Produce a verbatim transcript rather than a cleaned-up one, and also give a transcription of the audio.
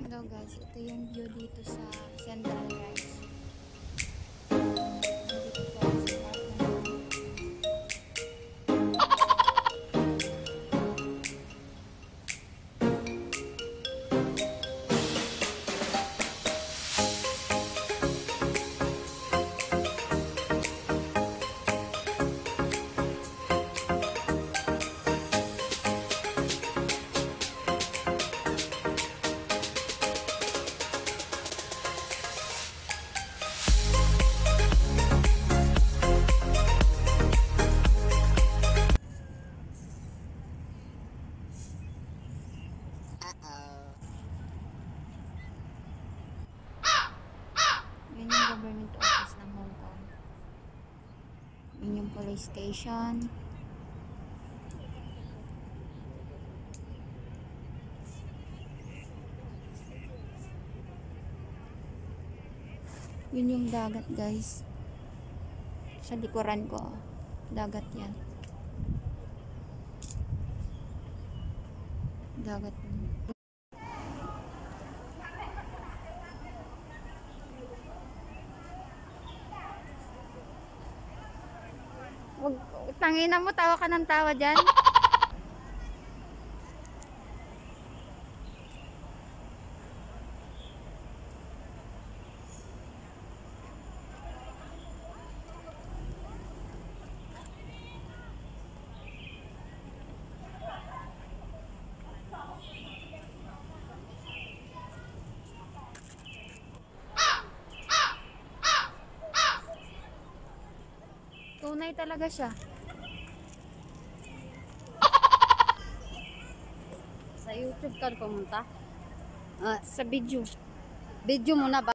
Hello guys, ito yung view dito sa Central Rise. Dito po ako sa part na naman. Yan yung government office ng Hong Kong. Yan yung police station. Yun yung dagat guys. Sa likuran ko. Dagat yan. Dagat yan. Wag, tangina mo, tawa ka ng tawa dyan. Tunay talaga siya. Sa YouTube ka pumunta? Uh, sa video. Video mo na ba?